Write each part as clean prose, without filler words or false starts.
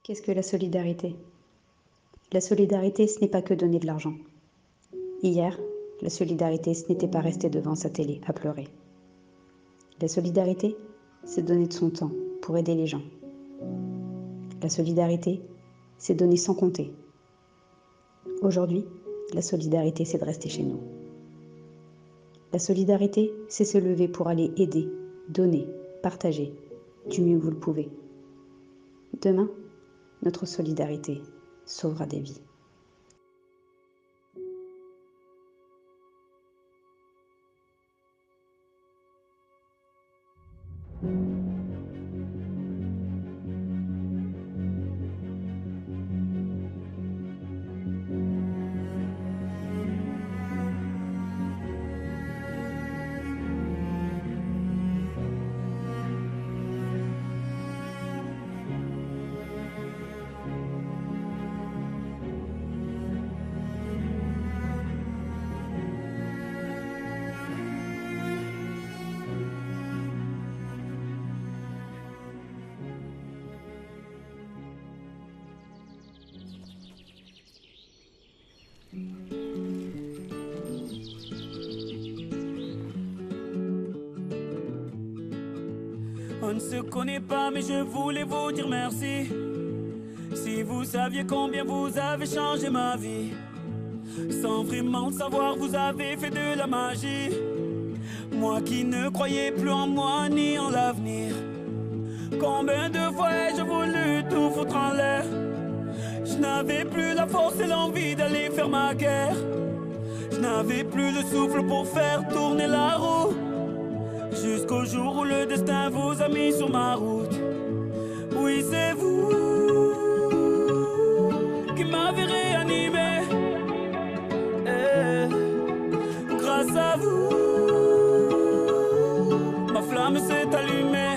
Qu'est-ce que la solidarité? La solidarité, ce n'est pas que donner de l'argent. Hier, la solidarité, ce n'était pas rester devant sa télé à pleurer. La solidarité, c'est donner de son temps pour aider les gens. La solidarité, c'est donner sans compter. Aujourd'hui, la solidarité, c'est de rester chez nous. La solidarité, c'est se lever pour aller aider, donner, partager, du mieux que vous le pouvez. Demain, notre solidarité sauvera des vies. On ne se connaît pas, mais je voulais vous dire merci. Si vous saviez combien vous avez changé ma vie, sans vraiment le savoir, vous avez fait de la magie. Moi qui ne croyais plus en moi ni en l'avenir, combien de fois ai-je voulu tout foutre en l'air. Je n'avais plus la force et l'envie d'aller faire ma guerre. Je n'avais plus le souffle pour faire tourner la roue. Jusqu'au jour où le destin vous a mis sur ma route. Oui, c'est vous qui m'avez réanimé. Grâce à vous, ma flamme s'est allumée.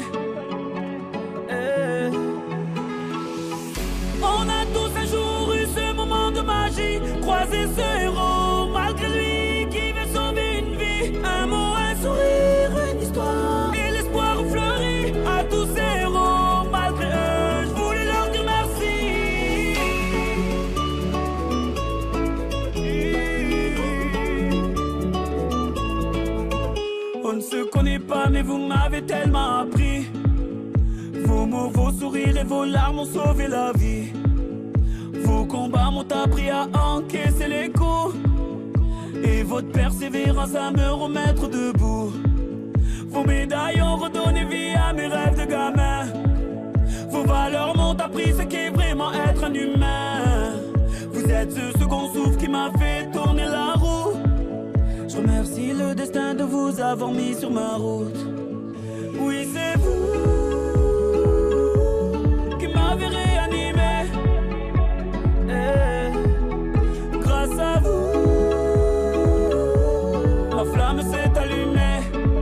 On a tous un jour eu ce moment de magie, croisé ce héros malgré lui qui veut sauver une vie. Un mot, un sourire, une histoire et l'espoir fleuri à tous ces héros. Malgré eux, je voulais leur dire merci. On ne se connaît pas, mais vous m'avez tellement appris. Vos mots, vos sourires et vos larmes ont sauvé la vie. Vos combats m'ont appris à encaisser les coups, et votre persévérance à me remettre debout. Vos médailles ont redonné vie à mes rêves de gamin. Vos valeurs m'ont appris ce qu'est vraiment être un humain. Vous êtes ce second souffle qui m'a fait tourner la roue. Je remercie le destin de vous avoir mis sur ma route. Oui, c'est vous qui m'avez réanimé. Grâce à vous, ma flamme s'est allumée.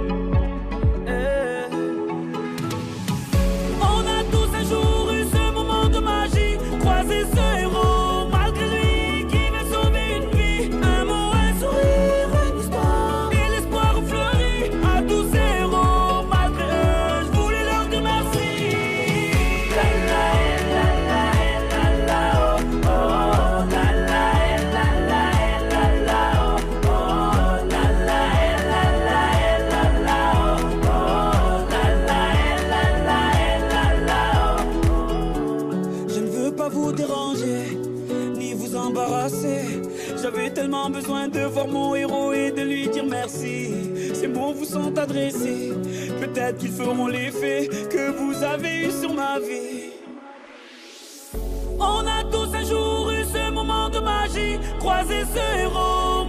On a tous un jour eu ce moment de magie, croisé ce héros malgré lui qui veut sauver une vie. Un mot, un sourire, une histoire et l'espoir fleuri à tous ces héros. Malgré eux, je voulais leur dire merci. La la la la la la oh oh la la la la la la oh oh la la la la la la oh oh la la la la la oh. Je ne veux pas vous déranger ni vous embarrasser. J'avais tellement besoin de voir mon héros et de lui dire merci. Ces mots vous sont adressés, peut-être qu'ils feront l'effet que vous avez eu sur ma vie. On a tous un jour eu ce moment de magie, croisé ce héros